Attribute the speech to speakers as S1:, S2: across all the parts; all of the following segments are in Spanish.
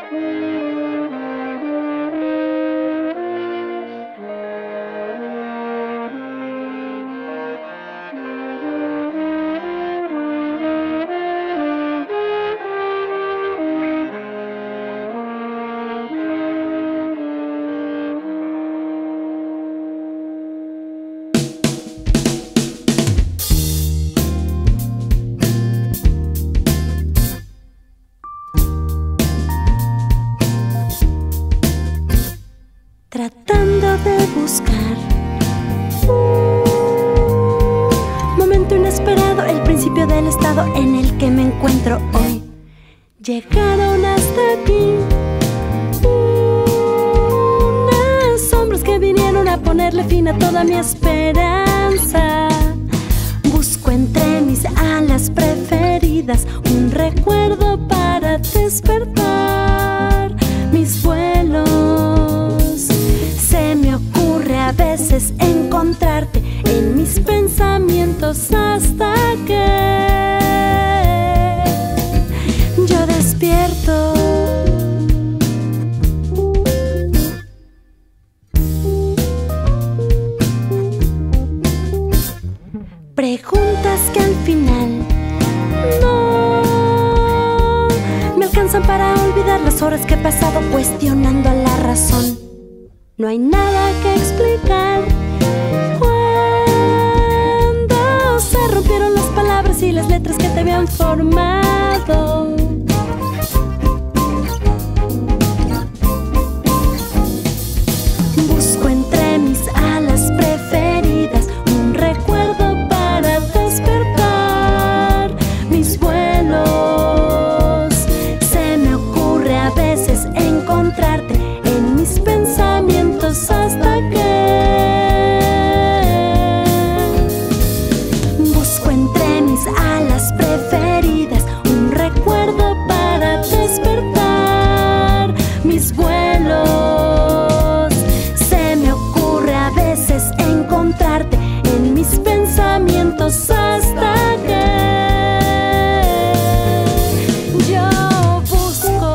S1: Tratando de buscar un momento inesperado, el principio del estado en el que me encuentro hoy. Llegaron hasta aquí unas sombras que vinieron a ponerle fin a toda mi esperanza. Busco entre mis alas preferidas un recuerdo para despertar mis vuelos. Se me ocurre a veces encontrarte en mis pensamientos hasta que yo despierto. Preguntas que al final no me alcanzan para olvidar las horas que he pasado cuestionando a la razón. No hay nada que explicar cuando se rompieron las palabras y las letras que te habían formado. Busco entre mis alas preferidas un recuerdo para despertar mis vuelos. Se me ocurre a veces encontrarte en mis pensamientos hasta que busco entre mis alas preferidas un recuerdo para despertar mis vuelos. Se me ocurre a veces encontrarte en mis pensamientos hasta que yo busco.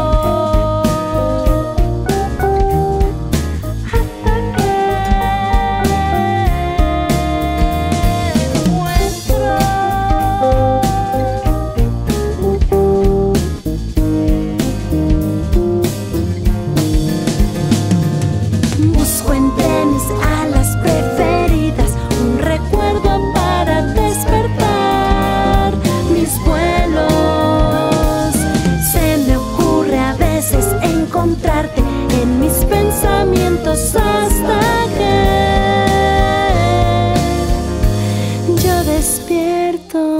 S1: Busco entre mis alas preferidas un recuerdo para despertar mis vuelos. Se me ocurre a veces encontrarte en mis pensamientos hasta que yo despierto.